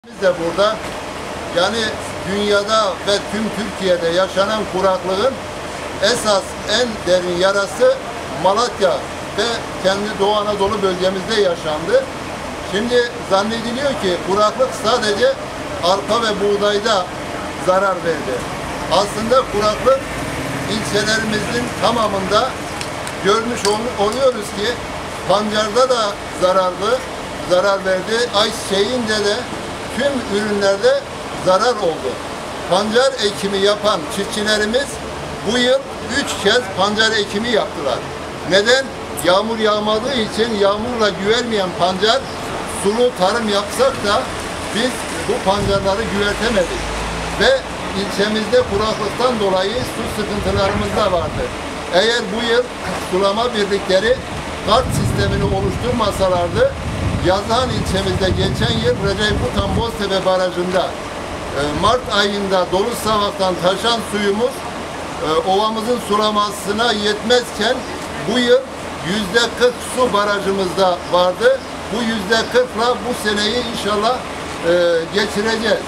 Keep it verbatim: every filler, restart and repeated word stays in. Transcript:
Biz de burada yani dünyada ve tüm Türkiye'de yaşanan kuraklığın esas en derin yarası Malatya ve kendi Doğu Anadolu bölgemizde yaşandı. Şimdi zannediliyor ki kuraklık sadece arpa ve buğdayda zarar verdi. Aslında kuraklık ilçelerimizin tamamında görmüş ol oluyoruz ki pancarda da zararlı, zarar verdi. Ayçiçeğinde de tüm ürünlerde zarar oldu. Pancar ekimi yapan çiftçilerimiz bu yıl üç kez pancar ekimi yaptılar. Neden? Yağmur yağmadığı için yağmurla güvermeyen pancar, sulu tarım yapsak da biz bu pancarları güvertemedik. Ve ilçemizde kuraklıktan dolayı su sıkıntılarımız da vardı. Eğer bu yıl sulama birlikleri kart sistemini oluşturmasalardı, Yazıhan ilçemizde geçen yıl Recep Kutan Boztepe Barajı'nda Mart ayında dolu savaktan taşan suyumuz ovamızın sulamasına yetmezken bu yıl yüzde kırk su barajımızda vardı. Bu yüzde kırkla bu seneyi inşallah geçireceğiz.